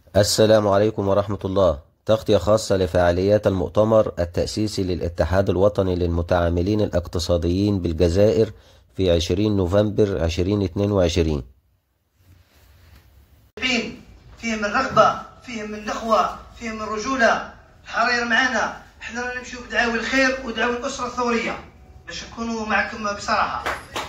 السلام عليكم ورحمة الله. تغطية خاصة لفعاليات المؤتمر التأسيسي للاتحاد الوطني للمتعاملين الاقتصاديين بالجزائر في 20 نوفمبر 2022. فيهم الرغبة، فيهم النخوة، فيهم الرجولة. الحرير معنا، احنا رانا نمشيو بدعاوي الخير ودعاوي الأسرة الثورية باش نكونوا معكم بصراحة.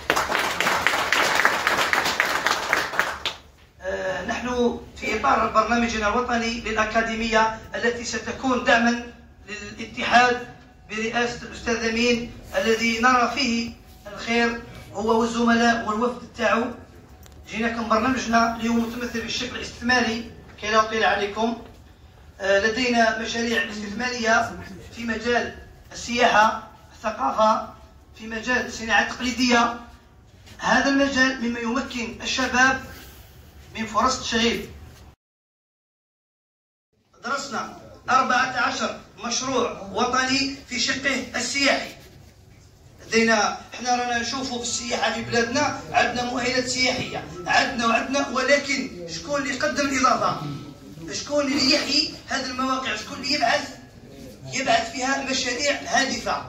نحن في إطار برنامجنا الوطني للأكاديمية التي ستكون دعما للاتحاد برئاسة الأستاذ أمين، الذي نرى فيه الخير هو والزملاء والوفد تاعو. جيناكم برنامجنا اليوم متمثل بالشكل الاستثماري كي لا أطيل عليكم. لدينا مشاريع استثمارية في مجال السياحة، الثقافة، في مجال الصناعة التقليدية. هذا المجال مما يمكن الشباب من فرص التشغيل. درسنا 14 مشروع وطني في شقه السياحي. لدينا احنا رانا نشوفوا في السياحه في بلادنا عندنا مؤهلات سياحيه، عندنا ولكن شكون اللي يقدم الاضافه؟ شكون اللي يحيي هذه المواقع؟ شكون اللي يبعث فيها مشاريع هادفه؟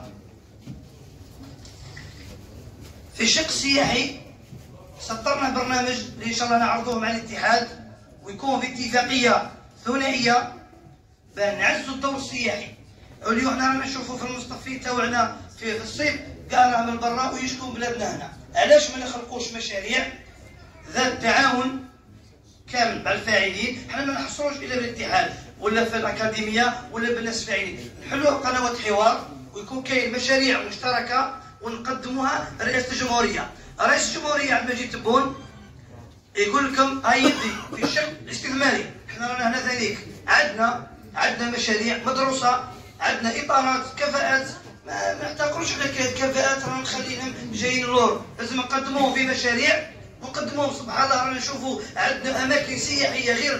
في الشق السياحي سطرنا برنامج اللي ان شاء الله نعرضوه مع الاتحاد ويكون في اتفاقيه ثنائيه بان نعزوا الدور السياحي. اليوم احنا رانا نشوفوا في المصطفى تاعنا في الصيف كاع راه من برا ويشكون بلادنا هنا. علاش ما نخلقوش مشاريع ذات تعاون كامل مع الفاعلين؟ احنا ما نحصروش الا بالاتحاد ولا في الاكاديميه ولا بالناس الفاعلين. نحلوا قنوات حوار ويكون كاين مشاريع مشتركه ونقدموها رئاسه الجمهوريه. رئيس الجمهوريه عندما يجي تبون يقول لكم هاي يدي في الشق الاستثماري. احنا رانا هنا ذلك عندنا مشاريع مدروسه، عندنا اطارات كفاءات. ما نحتقروش على الكفاءات، رانا نخليهم جايين اللور. لازم نقدموهم في مشاريع ونقدموهم. سبحان الله رانا نشوفوا عندنا اماكن سياحيه غير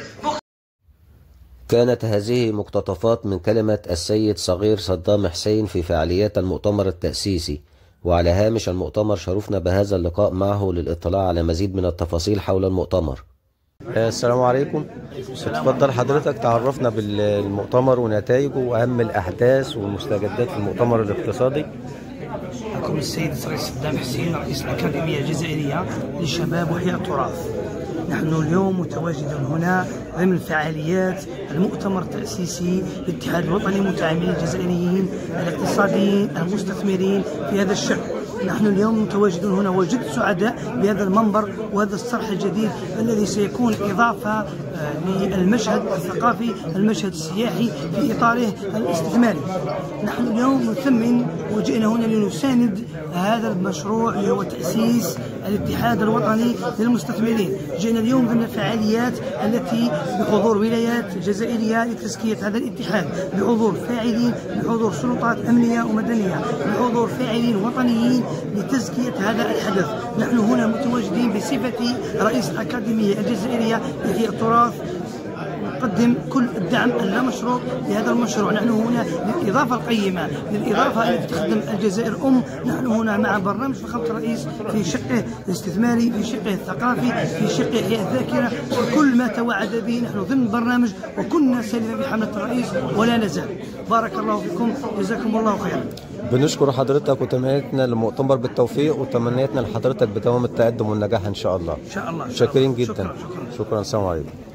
كانت هذه مقتطفات من كلمة السيد صغير صدام حسين في فعاليات المؤتمر التأسيسي. وعلى هامش المؤتمر شرفنا بهذا اللقاء معه للاطلاع على مزيد من التفاصيل حول المؤتمر. السلام عليكم. اتفضل حضرتك تعرفنا بالمؤتمر ونتائجه واهم الاحداث والمستجدات في المؤتمر الاقتصادي. معكم السيد صغير صدام حسين، رئيس الأكاديمية الجزائرية للشباب وإحياء التراث. نحن اليوم متواجدون هنا ضمن فعاليات المؤتمر التأسيسي للاتحاد الوطني للمتعاملين الجزائريين الاقتصاديين المستثمرين في هذا الشق. نحن اليوم متواجدون هنا وجد سعداء بهذا المنبر وهذا الصرح الجديد الذي سيكون إضافة للمشهد الثقافي، المشهد السياحي في إطاره الاستثماري. نحن اليوم نثمن وجئنا هنا لنساند هذا المشروع اللي هو تأسيس الاتحاد الوطني للمستثمرين. جئنا اليوم ضمن الفعاليات التي بحضور ولايات جزائرية لتزكية هذا الاتحاد، بحضور فاعلين، بحضور سلطات أمنية ومدنية، بحضور فاعلين وطنيين لتزكية هذا الحدث. نحن هنا متواجدين بصفتي رئيس الأكاديمية الجزائرية لإحياء التراث، نقدم كل الدعم اللامشروط لهذا المشروع. نحن هنا للإضافة القيمة، للإضافة التي تخدم الجزائر نحن هنا مع برنامج فخامة الرئيس في شقه الاستثماري، في شقه الثقافي، في شقه إحياء الذاكرة، كل ما توعد به نحن ضمن البرنامج وكنا سالمين بحملة الرئيس ولا نزال. بارك الله فيكم، جزاكم الله خيرا. بنشكر حضرتك وتمنياتنا للمؤتمر بالتوفيق وتمنياتنا لحضرتك بدوام التقدم والنجاح ان شاء الله. ان شاء الله. شاكرين جدا. شكرا. شكرا. السلام عليكم.